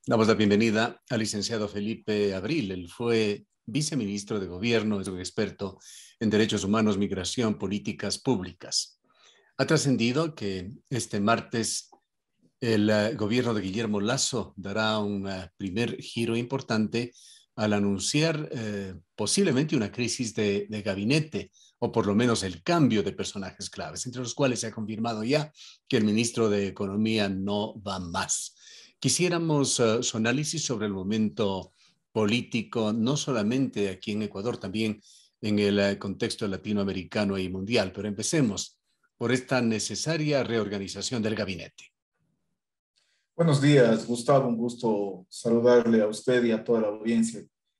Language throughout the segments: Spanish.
Damos la bienvenida al licenciado Felipe Abril. Él fue viceministro de Gobierno, es un experto en derechos humanos, migración, políticas públicas. Ha trascendido que este martes el gobierno de Guillermo Lasso dará un primer giro importante al anunciar posiblemente una crisis de gabinete, o por lo menos el cambio de personajes claves, entre los cuales se ha confirmado ya que el ministro de Economía no va más. Quisiéramos su análisis sobre el momento político, no solamente aquí en Ecuador, también en el contexto latinoamericano y mundial, pero empecemos por esta necesaria reorganización del gabinete. Buenos días, Gustavo. Un gusto saludarle a usted y a toda la audiencia.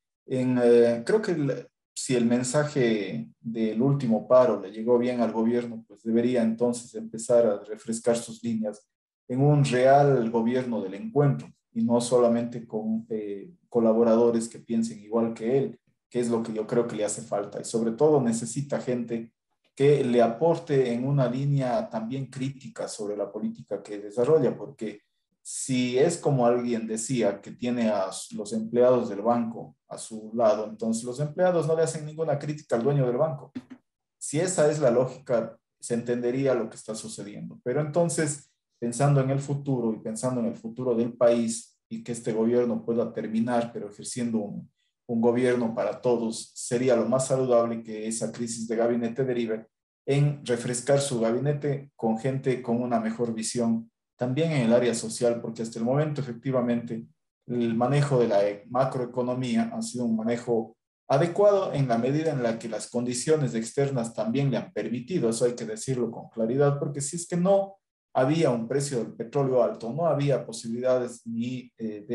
Creo que si el mensaje del último paro le llegó bien al gobierno, pues debería entonces empezar a refrescar sus líneas en un real gobierno del encuentro y no solamente con colaboradores que piensen igual que él, que es lo que yo creo que le hace falta. Y sobre todo necesita gente que le aporte en una línea también crítica sobre la política que desarrolla, porque si es como alguien decía, que tiene a los empleados del banco a su lado, entonces los empleados no le hacen ninguna crítica al dueño del banco. Si esa es la lógica, se entendería lo que está sucediendo. Pero entonces, pensando en el futuro y pensando en el futuro del país y que este gobierno pueda terminar, pero ejerciendo un gobierno para todos, sería lo más saludable que esa crisis de gabinete derive en refrescar su gabinete con gente con una mejor visión también en el área social, porque hasta el momento efectivamente el manejo de la macroeconomía ha sido un manejo adecuado en la medida en la que las condiciones externas también le han permitido, eso hay que decirlo con claridad, porque si es que no había un precio del petróleo alto, no había posibilidades ni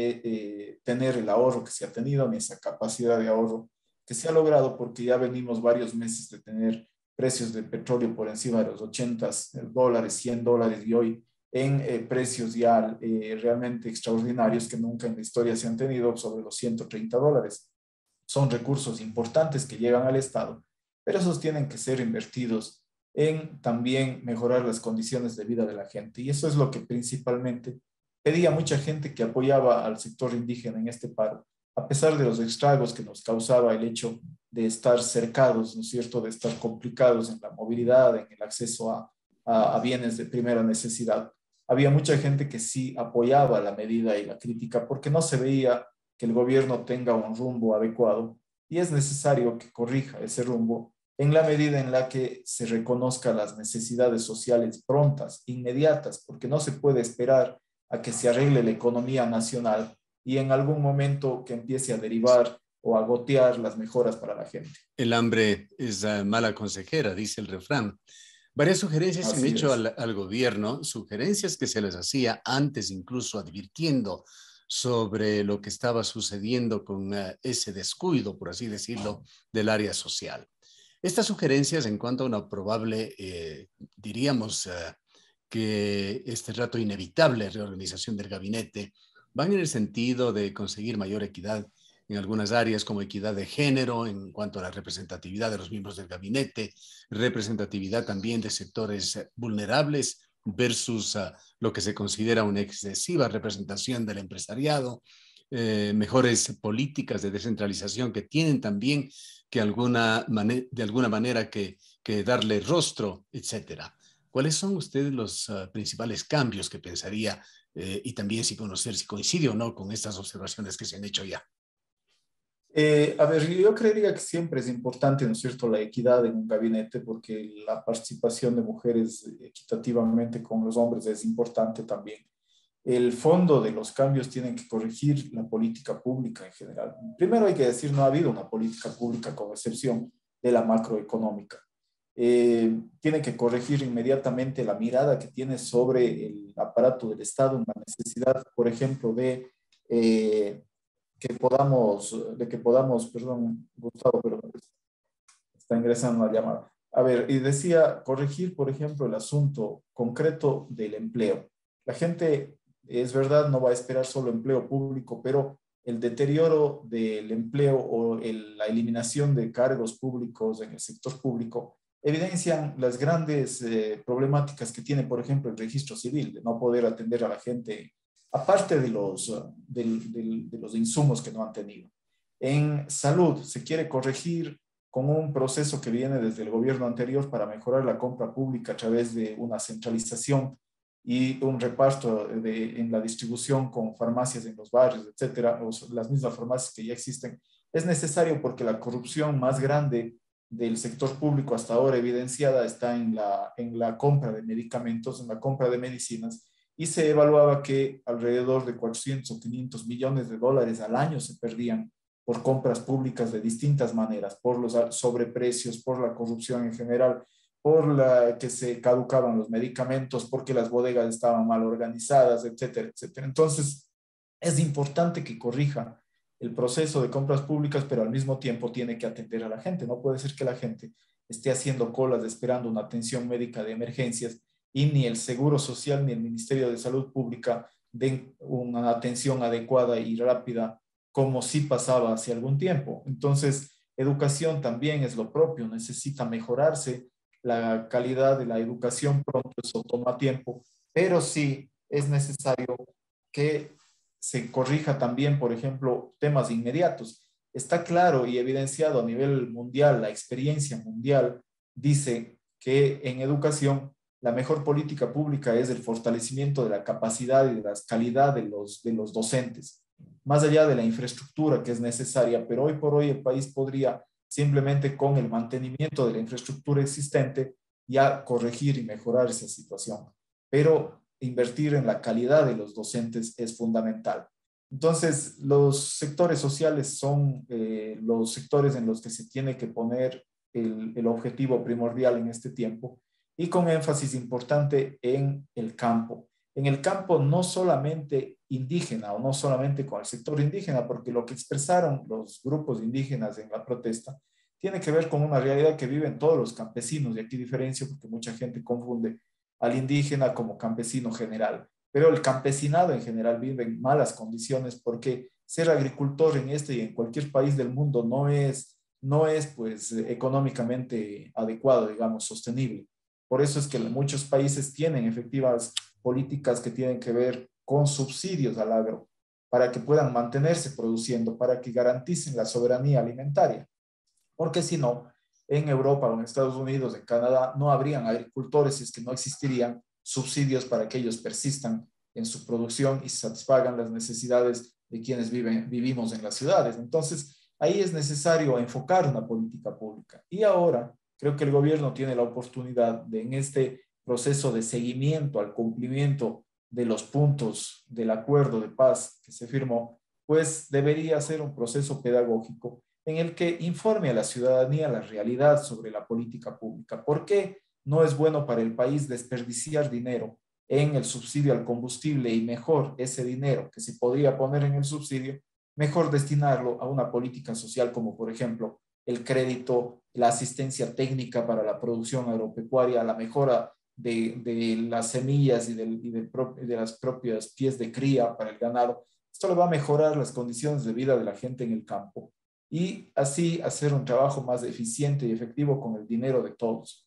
de tener el ahorro que se ha tenido, ni esa capacidad de ahorro que se ha logrado, porque ya venimos varios meses de tener precios de petróleo por encima de los $80, $100, y hoy en precios ya realmente extraordinarios que nunca en la historia se han tenido, sobre los $130. Son recursos importantes que llegan al Estado, pero esos tienen que ser invertidos en también mejorar las condiciones de vida de la gente. Y eso es lo que principalmente pedía mucha gente que apoyaba al sector indígena en este paro, a pesar de los estragos que nos causaba el hecho de estar cercados, ¿no es cierto?, de estar complicados en la movilidad, en el acceso a bienes de primera necesidad. Había mucha gente que sí apoyaba la medida y la crítica porque no se veía que el gobierno tenga un rumbo adecuado y es necesario que corrija ese rumbo en la medida en la que se reconozca las necesidades sociales prontas, inmediatas, porque no se puede esperar a que se arregle la economía nacional y en algún momento que empiece a derivar o a gotear las mejoras para la gente. El hambre es mala consejera, dice el refrán. Varias sugerencias se han Así hecho es. al gobierno, sugerencias que se les hacía antes, incluso advirtiendo sobre lo que estaba sucediendo con ese descuido, por así decirlo, del área social. Estas sugerencias en cuanto a una probable, diríamos, que este rato inevitable reorganización del gabinete, van en el sentido de conseguir mayor equidad en algunas áreas, como equidad de género en cuanto a la representatividad de los miembros del gabinete, representatividad también de sectores vulnerables versus lo que se considera una excesiva representación del empresariado, mejores políticas de descentralización que tienen también que de alguna manera que darle rostro, etcétera. ¿Cuáles son ustedes los principales cambios que pensaría y también si conocer si coincide o no con estas observaciones que se han hecho ya? A ver, yo creería que siempre es importante, ¿no es cierto?, la equidad en un gabinete, porque la participación de mujeres equitativamente con los hombres es importante también. El fondo de los cambios tienen que corregir la política pública en general. Primero hay que decir, no ha habido una política pública con excepción de la macroeconómica. Tiene que corregir inmediatamente la mirada que tiene sobre el aparato del Estado, una necesidad, por ejemplo, eh, perdón, Gustavo, pero está ingresando una llamada. A ver, y decía, corregir, por ejemplo, el asunto concreto del empleo. La gente, es verdad, no va a esperar solo empleo público, pero el deterioro del empleo o la eliminación de cargos públicos en el sector público evidencian las grandes problemáticas que tiene, por ejemplo, el registro civil, de no poder atender a la gente aparte de de los insumos que no han tenido. En salud se quiere corregir con un proceso que viene desde el gobierno anterior para mejorar la compra pública a través de una centralización y un reparto en la distribución con farmacias en los barrios, etcétera, o las mismas farmacias que ya existen. Es necesario porque la corrupción más grande del sector público hasta ahora evidenciada está en la compra de medicamentos, en la compra de medicinas, y se evaluaba que alrededor de 400 o 500 millones de dólares al año se perdían por compras públicas de distintas maneras, por los sobreprecios, por la corrupción en general, por la que se caducaban los medicamentos, porque las bodegas estaban mal organizadas, etcétera, etcétera. Entonces, es importante que corrija el proceso de compras públicas, pero al mismo tiempo tiene que atender a la gente. No puede ser que la gente esté haciendo colas esperando una atención médica de emergencias y ni el Seguro Social ni el Ministerio de Salud Pública den una atención adecuada y rápida como sí pasaba hace algún tiempo. Entonces, educación también es lo propio, necesita mejorarse la calidad de la educación pronto, eso toma tiempo, pero sí es necesario que se corrija también, por ejemplo, temas inmediatos. Está claro y evidenciado a nivel mundial, la experiencia mundial dice que en educación la mejor política pública es el fortalecimiento de la capacidad y de la calidad de los docentes, más allá de la infraestructura que es necesaria, pero hoy por hoy el país podría simplemente con el mantenimiento de la infraestructura existente ya corregir y mejorar esa situación. Pero invertir en la calidad de los docentes es fundamental. Entonces, los sectores sociales son los sectores en los que se tiene que poner el objetivo primordial en este tiempo y con énfasis importante en el campo. En el campo no solamente indígena o no solamente con el sector indígena, porque lo que expresaron los grupos indígenas en la protesta tiene que ver con una realidad que viven todos los campesinos, y aquí diferencio porque mucha gente confunde al indígena como campesino general, pero el campesinado en general vive en malas condiciones porque ser agricultor en este y en cualquier país del mundo no es pues económicamente adecuado, digamos, sostenible. Por eso es que muchos países tienen efectivas políticas que tienen que ver con subsidios al agro, para que puedan mantenerse produciendo, para que garanticen la soberanía alimentaria. Porque si no, en Europa o en Estados Unidos, en Canadá, no habrían agricultores si es que no existirían subsidios para que ellos persistan en su producción y satisfagan las necesidades de quienes vivimos en las ciudades. Entonces, ahí es necesario enfocar una política pública. Y ahora creo que el gobierno tiene la oportunidad de, en este proceso de seguimiento al cumplimiento de los puntos del acuerdo de paz que se firmó, pues debería ser un proceso pedagógico en el que informe a la ciudadanía la realidad sobre la política pública. ¿Por qué no es bueno para el país desperdiciar dinero en el subsidio al combustible y mejor ese dinero que se podría poner en el subsidio, mejor destinarlo a una política social como por ejemplo el crédito, la asistencia técnica para la producción agropecuaria, la mejora de las semillas de las propias pies de cría para el ganado? Esto le va a mejorar las condiciones de vida de la gente en el campo y así hacer un trabajo más eficiente y efectivo con el dinero de todos.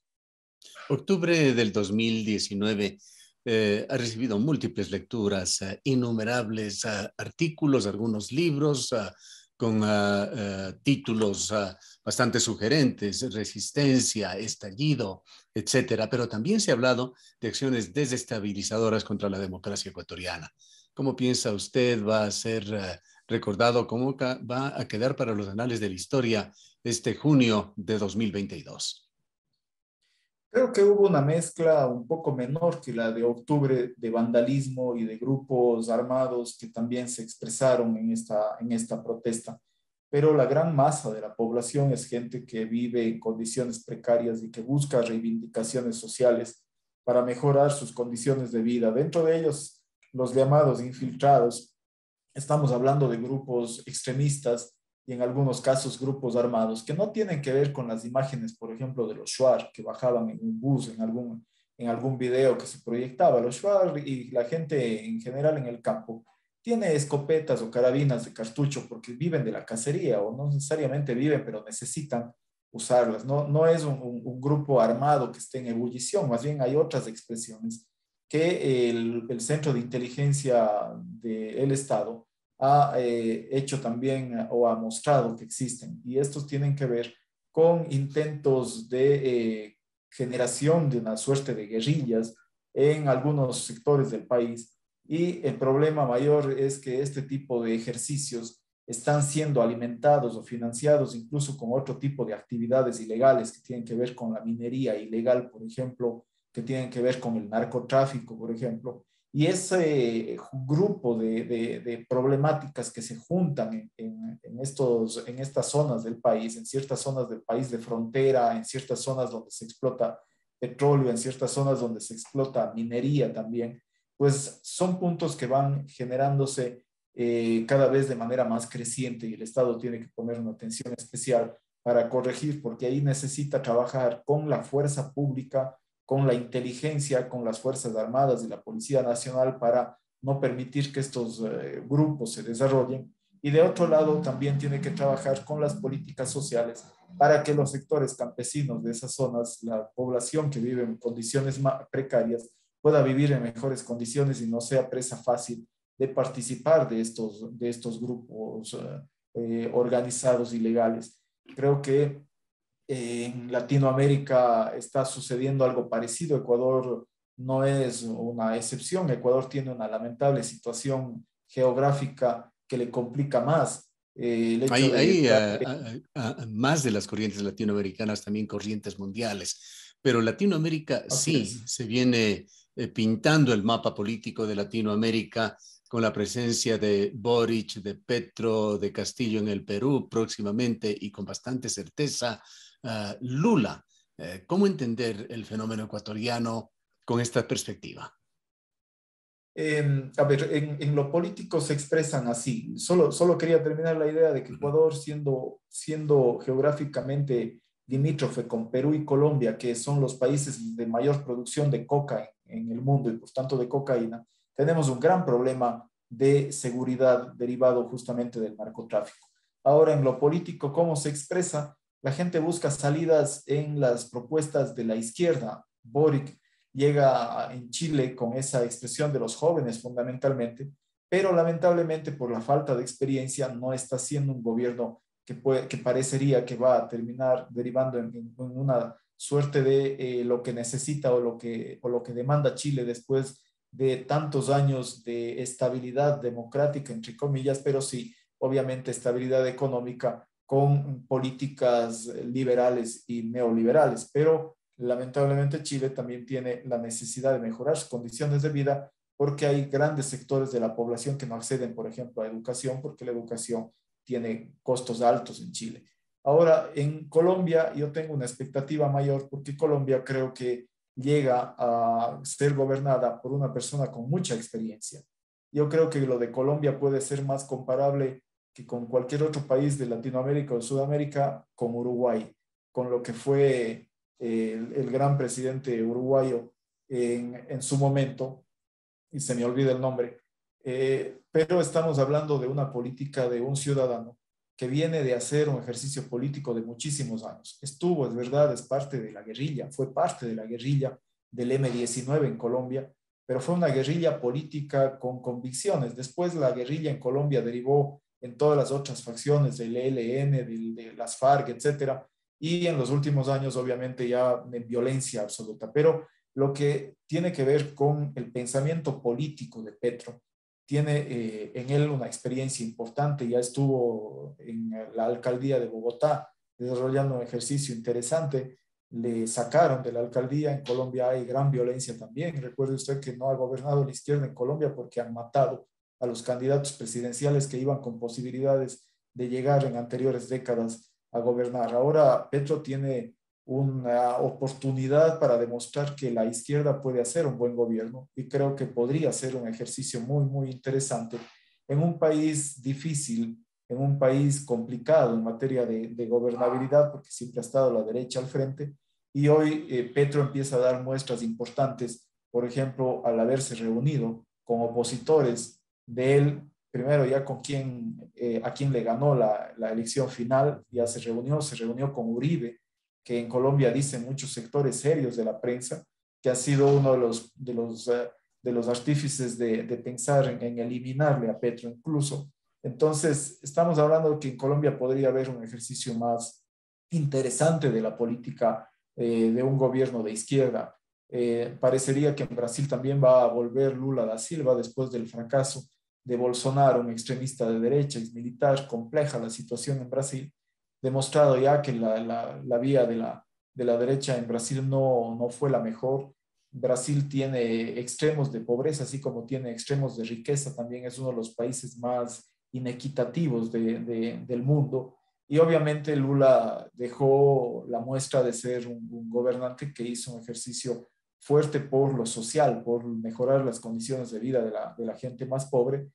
Octubre del 2019 ha recibido múltiples lecturas, innumerables artículos, algunos libros con títulos bastante sugerentes, resistencia, estallido, etcétera. Pero también se ha hablado de acciones desestabilizadoras contra la democracia ecuatoriana. ¿Cómo piensa usted va a ser recordado? ¿Cómo va a quedar para los anales de la historia este junio de 2022? Creo que hubo una mezcla un poco menor que la de octubre de vandalismo y de grupos armados que también se expresaron en esta protesta, pero la gran masa de la población es gente que vive en condiciones precarias y que busca reivindicaciones sociales para mejorar sus condiciones de vida. Dentro de ellos, los llamados infiltrados. Estamos hablando de grupos extremistas y en algunos casos grupos armados que no tienen que ver con las imágenes, por ejemplo, de los Shuar que bajaban en un bus en algún video que se proyectaba. Los Shuar y la gente en general en el campo tiene escopetas o carabinas de cartucho porque viven de la cacería o no necesariamente viven, pero necesitan usarlas. No es un grupo armado que esté en ebullición, más bien hay otras expresiones que el Centro de Inteligencia del Estado ha hecho también o ha mostrado que existen. Y estos tienen que ver con intentos de generación de una suerte de guerrillas en algunos sectores del país. Y el problema mayor es que este tipo de ejercicios están siendo alimentados o financiados incluso con otro tipo de actividades ilegales que tienen que ver con la minería ilegal, por ejemplo, que tienen que ver con el narcotráfico, por ejemplo. Y ese grupo de problemáticas que se juntan en estas zonas del país, en ciertas zonas del país de frontera, en ciertas zonas donde se explota petróleo, en ciertas zonas donde se explota minería también, pues son puntos que van generándose cada vez de manera más creciente y el Estado tiene que poner una atención especial para corregir, porque ahí necesita trabajar con la fuerza pública, con la inteligencia, con las Fuerzas Armadas y la Policía Nacional para no permitir que estos grupos se desarrollen. Y de otro lado, también tiene que trabajar con las políticas sociales para que los sectores campesinos de esas zonas, la población que vive en condiciones precarias, pueda vivir en mejores condiciones y no sea presa fácil de participar de estos grupos organizados ilegales. Creo que en Latinoamérica está sucediendo algo parecido. Ecuador no es una excepción. Ecuador tiene una lamentable situación geográfica que le complica más el hecho de Hay estar. más de las corrientes latinoamericanas, también corrientes mundiales, pero Latinoamérica Así sí es. se viene pintando el mapa político de Latinoamérica con la presencia de Boric, de Petro, de Castillo en el Perú próximamente y con bastante certeza Lula. ¿Cómo entender el fenómeno ecuatoriano con esta perspectiva? A ver, en lo político se expresan así. Solo quería terminar la idea de que Ecuador, siendo geográficamente limítrofe con Perú y Colombia, que son los países de mayor producción de coca en el mundo y por tanto de cocaína, tenemos un gran problema de seguridad derivado justamente del narcotráfico. Ahora, en lo político, ¿cómo se expresa? La gente busca salidas en las propuestas de la izquierda. Boric llega en Chile con esa expresión de los jóvenes fundamentalmente, pero lamentablemente por la falta de experiencia no está siendo un gobierno que parecería que va a terminar derivando en una suerte de lo que necesita o lo que demanda Chile después de tantos años de estabilidad democrática, entre comillas, pero sí, obviamente, estabilidad económica con políticas liberales y neoliberales. Pero lamentablemente Chile también tiene la necesidad de mejorar sus condiciones de vida porque hay grandes sectores de la población que no acceden, por ejemplo, a educación, porque la educación tiene costos altos en Chile. Ahora, en Colombia yo tengo una expectativa mayor porque Colombia creo que llega a ser gobernada por una persona con mucha experiencia. Yo creo que lo de Colombia puede ser más comparable que con cualquier otro país de Latinoamérica o Sudamérica, con Uruguay, con lo que fue el gran presidente uruguayo en su momento, y se me olvida el nombre, pero estamos hablando de una política de un ciudadano que viene de hacer un ejercicio político de muchísimos años. Estuvo, es verdad, es parte de la guerrilla, fue parte de la guerrilla del M-19 en Colombia, pero fue una guerrilla política con convicciones. Después la guerrilla en Colombia derivó en todas las otras facciones del ELN, de las FARC, etcétera, y en los últimos años obviamente ya en violencia absoluta. Pero lo que tiene que ver con el pensamiento político de Petro, tiene en él una experiencia importante, ya estuvo en la alcaldía de Bogotá desarrollando un ejercicio interesante, le sacaron de la alcaldía, en Colombia hay gran violencia también, recuerde usted que no ha gobernado la izquierda en Colombia porque han matado a los candidatos presidenciales que iban con posibilidades de llegar en anteriores décadas a gobernar. Ahora Petro tiene una oportunidad para demostrar que la izquierda puede hacer un buen gobierno y creo que podría ser un ejercicio muy, muy interesante en un país difícil, en un país complicado en materia de gobernabilidad, porque siempre ha estado la derecha al frente y hoy Petro empieza a dar muestras importantes, por ejemplo, al haberse reunido con opositores de él, primero ya con quien, a quien le ganó la elección final, ya se reunió con Uribe, que en Colombia dicen muchos sectores serios de la prensa, que ha sido uno de los artífices de pensar en eliminarle a Petro incluso. Entonces, estamos hablando de que en Colombia podría haber un ejercicio más interesante de la política de un gobierno de izquierda. Parecería que en Brasil también va a volver Lula da Silva después del fracaso de Bolsonaro, un extremista de derecha, ex militar. Compleja la situación en Brasil, demostrado ya que la vía de la derecha en Brasil no fue la mejor. Brasil tiene extremos de pobreza, así como tiene extremos de riqueza. También es uno de los países más inequitativos del mundo. Y obviamente Lula dejó la muestra de ser un gobernante que hizo un ejercicio fuerte por lo social, por mejorar las condiciones de vida de la gente más pobre,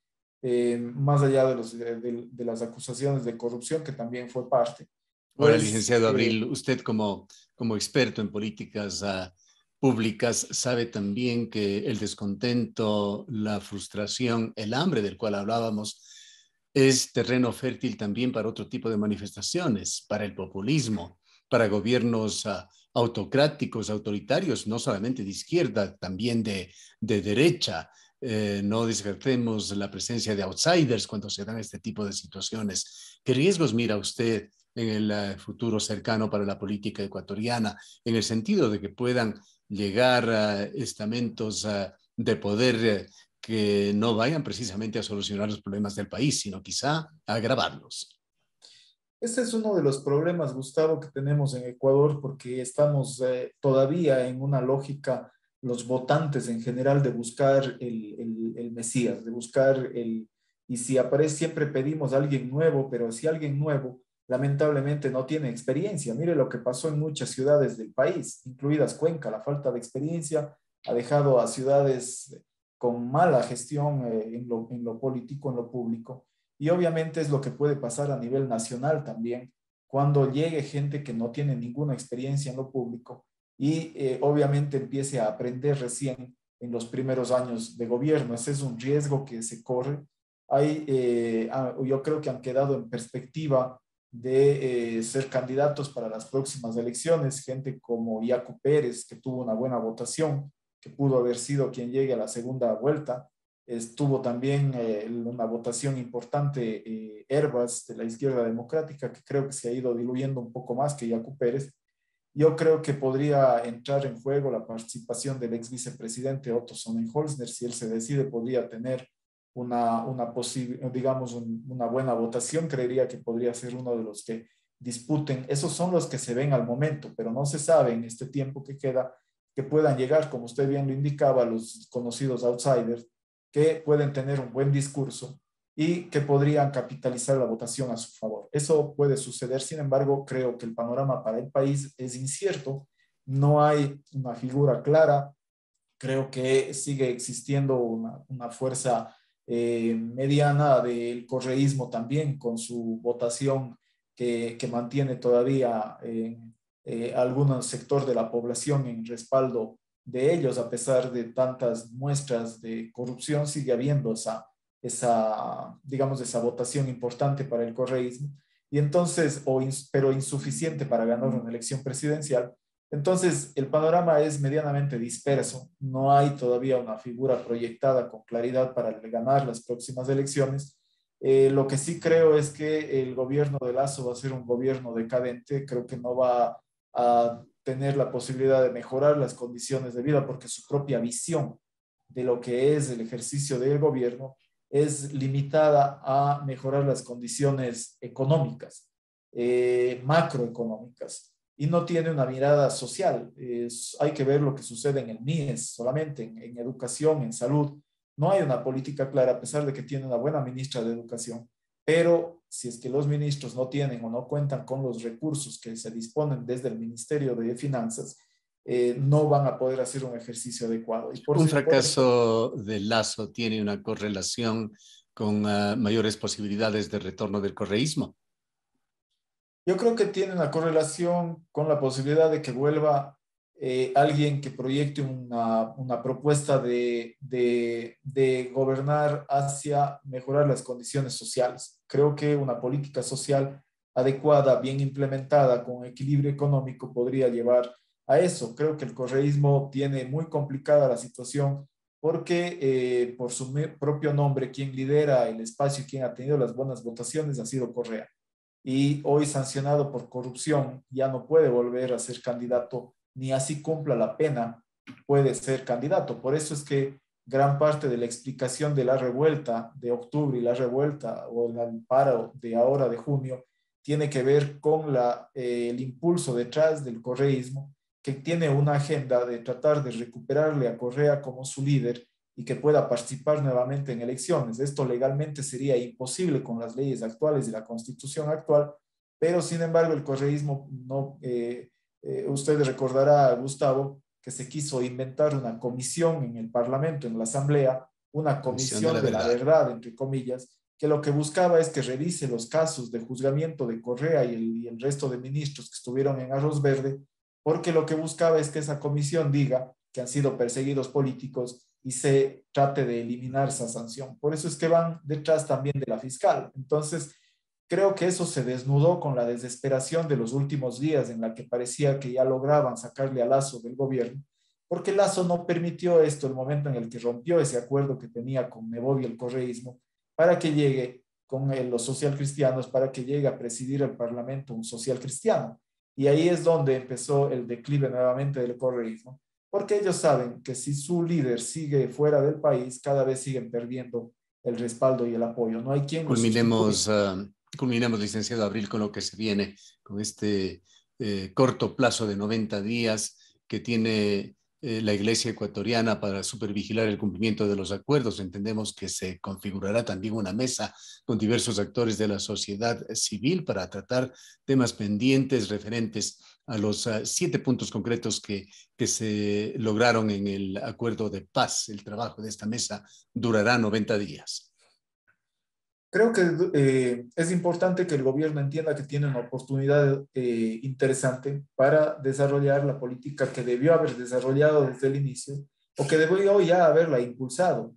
más allá de las acusaciones de corrupción, que también fue parte. Ahora, Pues licenciado Abril, usted como experto en políticas públicas sabe también que el descontento, la frustración, el hambre del cual hablábamos es terreno fértil también para otro tipo de manifestaciones, para el populismo, para gobiernos autocráticos, autoritarios, no solamente de izquierda, también de derecha. No descartemos la presencia de outsiders cuando se dan este tipo de situaciones. ¿Qué riesgos mira usted en el futuro cercano para la política ecuatoriana, en el sentido de que puedan llegar a estamentos de poder que no vayan precisamente a solucionar los problemas del país, sino quizá a agravarlos? ese es uno de los problemas, Gustavo, que tenemos en Ecuador, porque estamos todavía en una lógica, los votantes en general, de buscar el Mesías, de buscar y si aparece, siempre pedimos a alguien nuevo, pero si alguien nuevo lamentablemente no tiene experiencia. Mire lo que pasó en muchas ciudades del país, incluidas Cuenca. La falta de experiencia ha dejado a ciudades con mala gestión en lo político, en lo público. Y obviamente es lo que puede pasar a nivel nacional también, cuando llegue gente que no tiene ninguna experiencia en lo público y obviamente empiece a aprender recién en los primeros años de gobierno. Ese es un riesgo que se corre. Yo creo que han quedado en perspectiva de ser candidatos para las próximas elecciones, gente como Yacu Pérez, que tuvo una buena votación, que pudo haber sido quien llegue a la segunda vuelta. Estuvo también una votación importante, Herbas, de la izquierda democrática, que creo que se ha ido diluyendo un poco más que Yacu Pérez. Yo creo que podría entrar en juego la participación del ex vicepresidente Otto Sonnenholzner. Si él se decide, podría tener digamos, una buena votación. Creería que podría ser uno de los que disputen. Esos son los que se ven al momento, pero no se sabe en este tiempo que queda que puedan llegar, como usted bien lo indicaba, los conocidos outsiders, que pueden tener un buen discurso y que podrían capitalizar la votación a su favor. Eso puede suceder. Sin embargo, creo que el panorama para el país es incierto. No hay una figura clara. Creo que sigue existiendo una fuerza mediana del correísmo también, con su votación que mantiene todavía algún sector de la población en respaldo de ellos. A pesar de tantas muestras de corrupción, sigue habiendo digamos, esa votación importante para el correísmo, y entonces, pero insuficiente para ganar una elección presidencial. Entonces, el panorama es medianamente disperso. No hay todavía una figura proyectada con claridad para ganar las próximas elecciones. Lo que sí creo es que el gobierno de Lazo va a ser un gobierno decadente. Creo que no va a tener la posibilidad de mejorar las condiciones de vida, porque su propia visión de lo que es el ejercicio del gobierno es limitada a mejorar las condiciones económicas, macroeconómicas, y no tiene una mirada social. Hay que ver lo que sucede en el MIES solamente, en educación, en salud. No hay una política clara, a pesar de que tiene una buena ministra de educación, pero si es que los ministros no tienen o no cuentan con los recursos que se disponen desde el Ministerio de Finanzas, no van a poder hacer un ejercicio adecuado. Y Un por eso, fracaso de Lazo tiene una correlación con mayores posibilidades de retorno del correísmo. yo creo que tiene una correlación con la posibilidad de que vuelva alguien que proyecte una propuesta de gobernar hacia mejorar las condiciones sociales. Creo que una política social adecuada, bien implementada, con equilibrio económico, podría llevar a eso. Creo que el correísmo tiene muy complicada la situación porque por su propio nombre, quien lidera el espacio y quien ha tenido las buenas votaciones ha sido Correa. Y hoy sancionado por corrupción, ya no puede volver a ser candidato, ni así cumpla la pena, puede ser candidato. Por eso es que gran parte de la explicación de la revuelta de octubre y la revuelta o el paro de ahora de junio tiene que ver con el impulso detrás del correísmo, que tiene una agenda de tratar de recuperarle a Correa como su líder y que pueda participar nuevamente en elecciones. Esto legalmente sería imposible con las leyes actuales y la constitución actual, pero sin embargo el correísmo no, usted recordará, Gustavo, que se quiso inventar una comisión en el Parlamento, en la Asamblea, una Comisión de comisión la de la verdad. verdad, entre comillas, que lo que buscaba es que revise los casos de juzgamiento de Correa y el resto de ministros que estuvieron en Arroz Verde, porque lo que buscaba es que esa comisión diga que han sido perseguidos políticos y se trate de eliminar esa sanción. Por eso es que van detrás también de la fiscal. Entonces, creo que eso se desnudó con la desesperación de los últimos días en la que parecía que ya lograban sacarle a Lazo del gobierno, porque Lazo no permitió esto el momento en el que rompió ese acuerdo que tenía con Nebot y el correísmo para que llegue con los socialcristianos, para que llegue a presidir el Parlamento un socialcristiano. Y ahí es donde empezó el declive nuevamente del correísmo, porque ellos saben que si su líder sigue fuera del país, cada vez siguen perdiendo el respaldo y el apoyo. No hay quien lo sustituya. Culminemos, culminemos, licenciado Abril, con lo que se viene, con este corto plazo de 90 días que tiene la Iglesia ecuatoriana para supervigilar el cumplimiento de los acuerdos. Entendemos que se configurará también una mesa con diversos actores de la sociedad civil para tratar temas pendientes referentes a los 7 puntos concretos que se lograron en el acuerdo de paz. El trabajo de esta mesa durará 90 días. Creo que es importante que el gobierno entienda que tiene una oportunidad interesante para desarrollar la política que debió haber desarrollado desde el inicio o que debió ya haberla impulsado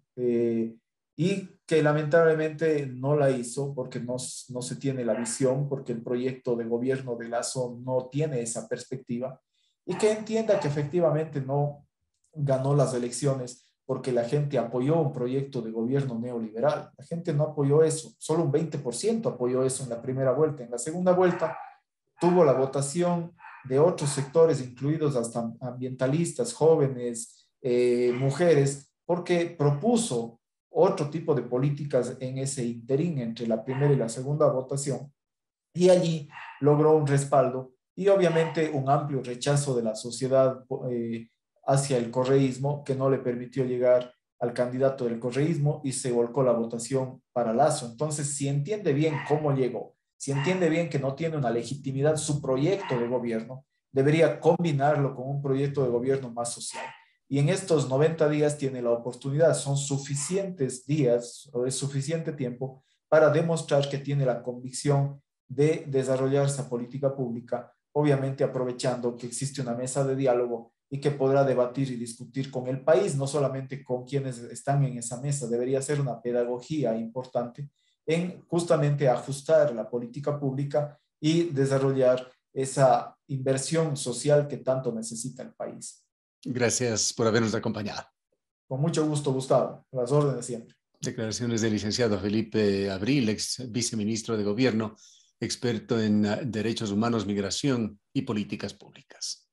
y que lamentablemente no la hizo porque no se tiene la visión, porque el proyecto de gobierno de Lazo no tiene esa perspectiva y que entienda que efectivamente no ganó las elecciones porque la gente apoyó un proyecto de gobierno neoliberal. La gente no apoyó eso, solo un 20% apoyó eso en la primera vuelta. En la segunda vuelta tuvo la votación de otros sectores, incluidos hasta ambientalistas, jóvenes, mujeres, porque propuso otro tipo de políticas en ese interín entre la primera y la segunda votación, y allí logró un respaldo y obviamente un amplio rechazo de la sociedad hacia el correísmo que no le permitió llegar al candidato del correísmo y se volcó la votación para Lazo. Entonces, si entiende bien cómo llegó, si entiende bien que no tiene una legitimidad su proyecto de gobierno, debería combinarlo con un proyecto de gobierno más social. Y en estos 90 días tiene la oportunidad, son suficientes días o es suficiente tiempo para demostrar que tiene la convicción de desarrollar esa política pública, obviamente aprovechando que existe una mesa de diálogo y que podrá debatir y discutir con el país, no solamente con quienes están en esa mesa. Debería ser una pedagogía importante en justamente ajustar la política pública y desarrollar esa inversión social que tanto necesita el país. Gracias por habernos acompañado. Con mucho gusto, Gustavo. Las órdenes siempre. Declaraciones del licenciado Felipe Abril, ex viceministro de Gobierno, experto en derechos humanos, migración y políticas públicas.